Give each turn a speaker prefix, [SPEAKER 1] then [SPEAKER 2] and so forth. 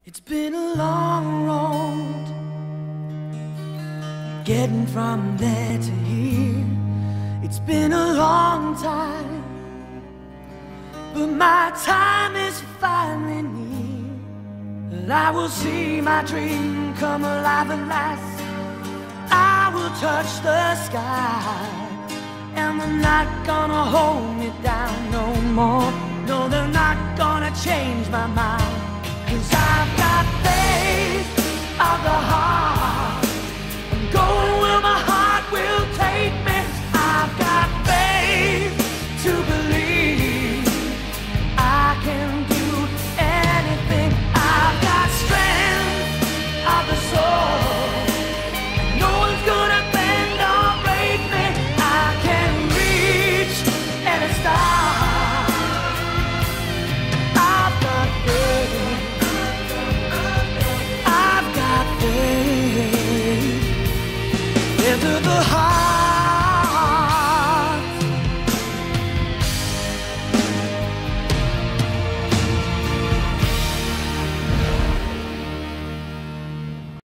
[SPEAKER 1] It's been a long road getting from there to here. It's been a long time, but my time is finally near. And I will see my dream come alive at last. I will touch the sky, and they're not gonna hold me down no more. No, they're not gonna change my mind, 'cause I've got faith of the heart.